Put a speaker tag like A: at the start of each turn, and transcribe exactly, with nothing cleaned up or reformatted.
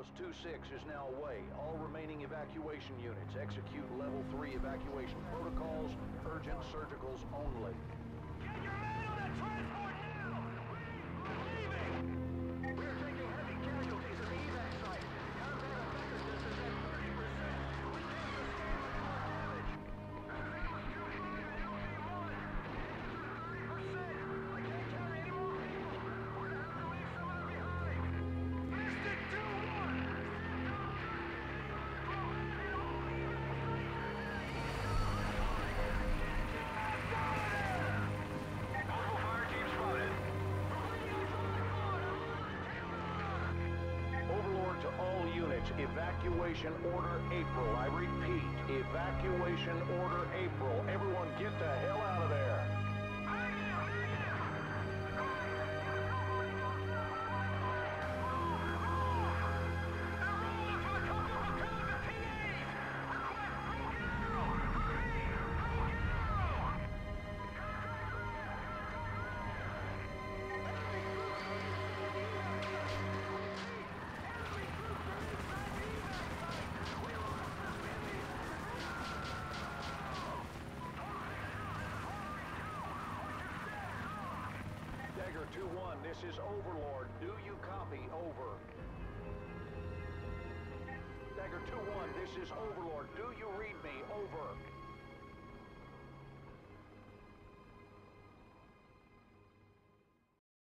A: Atlas two six is now away. All remaining evacuation units execute level three evacuation protocols, urgent surgicals only.
B: Get your man on that transport now! We're leaving! We're taking heavy casualties at the evac site. Combat effectiveness is at thirty percent. We can't sustain much more damage. Everything was too high at L A one. thirty percent! I can't carry any more people. We're gonna have to leave some of them behind. Mystic two one! Multiple fire teams spotted.
A: Overlord to all units, evacuation order April. I repeat, evacuation order April. Everyone get the hell out of there. Dagger two one, this is Overlord. Do you copy? Over. Dagger two one, this is Overlord. Do you read me? Over.